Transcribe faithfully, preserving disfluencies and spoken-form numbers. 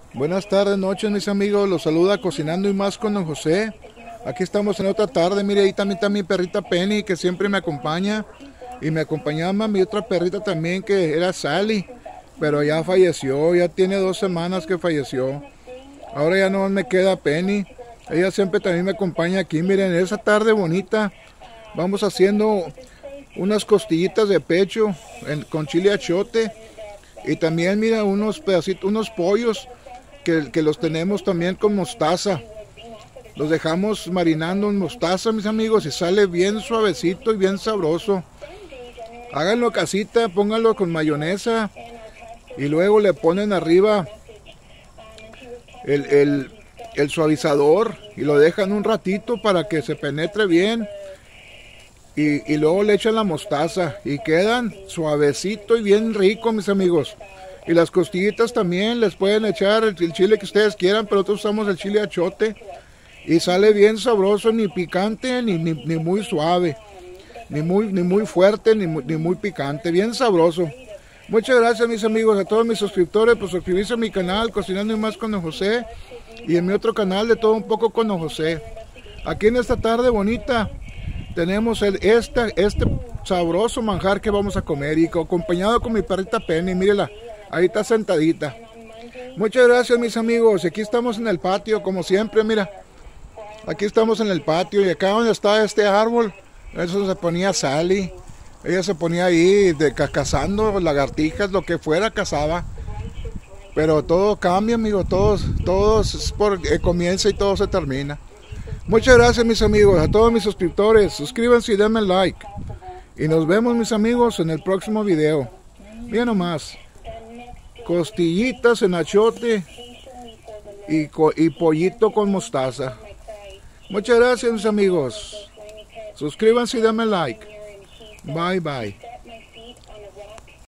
Buenas tardes, noches mis amigos, los saluda Cocinando y Más con don José. Aquí estamos en otra tarde, mire, ahí también está mi perrita Penny que siempre me acompaña. Y me acompañaba mi otra perrita también que era Sally, pero ya falleció, ya tiene dos semanas que falleció. Ahora ya no me queda Penny, ella siempre también me acompaña aquí. Miren, esa tarde bonita vamos haciendo unas costillitas de pecho en, con chile achote. Y también mira unos pedacitos, unos pollos que, que los tenemos también con mostaza. Los dejamos marinando en mostaza, mis amigos, y sale bien suavecito y bien sabroso. Háganlo casita, pónganlo con mayonesa y luego le ponen arriba el, el, el suavizador y lo dejan un ratito para que se penetre bien. Y, y luego le echan la mostaza y quedan suavecito y bien rico, mis amigos. Y las costillitas también les pueden echar el, el chile que ustedes quieran, pero nosotros usamos el chile achote y sale bien sabroso, ni picante ni, ni, ni muy suave, ni muy, ni muy fuerte ni muy, ni muy picante, bien sabroso. Muchas gracias, mis amigos, a todos mis suscriptores por suscribirse a mi canal Cocinando y Más con don José y en mi otro canal de Todo un Poco con don José. Aquí en esta tarde bonita tenemos el, esta, este sabroso manjar que vamos a comer y acompañado con mi perrita Penny, mírela, ahí está sentadita. Muchas gracias, mis amigos. Aquí estamos en el patio, como siempre, mira. Aquí estamos en el patio y acá donde está este árbol, eso se ponía Sally. Ella se ponía ahí de, cazando lagartijas, lo que fuera cazaba. Pero todo cambia, amigo, todos, todos es por, eh, comienza y todo se termina. Muchas gracias, mis amigos, a todos mis suscriptores. Suscríbanse y denme like. Y nos vemos, mis amigos, en el próximo video. Miren nomás. Costillitas en achote y, y pollito con mostaza. Muchas gracias, mis amigos. Suscríbanse y denme like. Bye, bye.